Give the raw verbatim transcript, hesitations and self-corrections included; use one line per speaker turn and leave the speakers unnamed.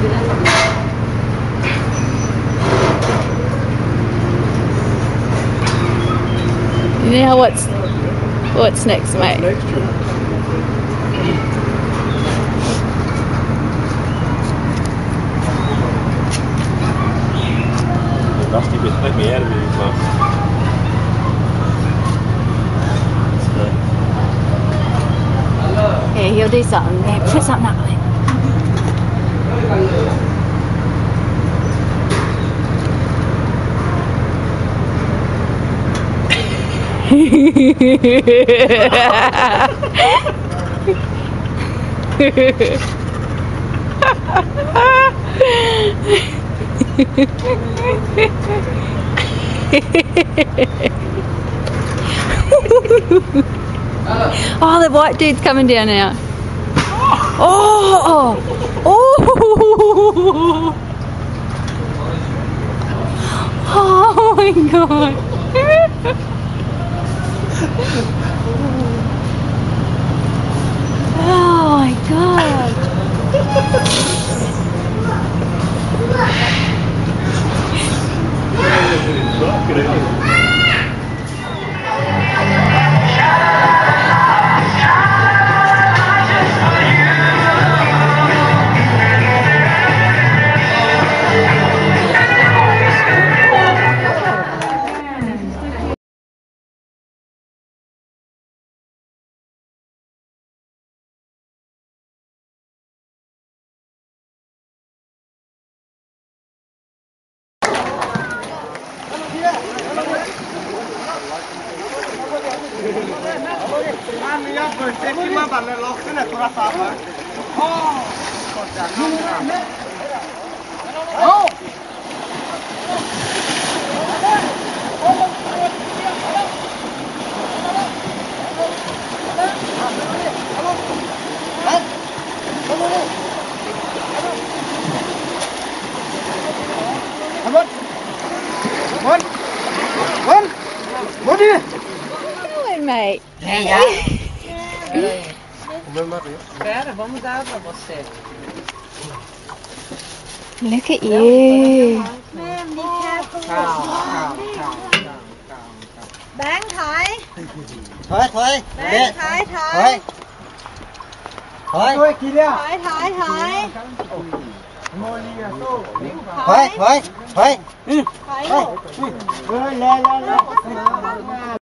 Now what's what's next, mate?
Next trip. Rusty bit let me out of here, class.
Yeah, he'll do something. Yeah, put something up there. Oh, the white dude's coming down now. Oh, oh, oh my God. Oh my God. Going, mate.
Espera, vamos dar pra você.
Look at you.
Ma'am, be careful.
Calma, calma, calma, calma, calma.
Bán Thái.
Thôi thôi.
Bán Thái Thái.
Thôi.
Thái Thái Thái.
Thôi thôi thôi.
Thái.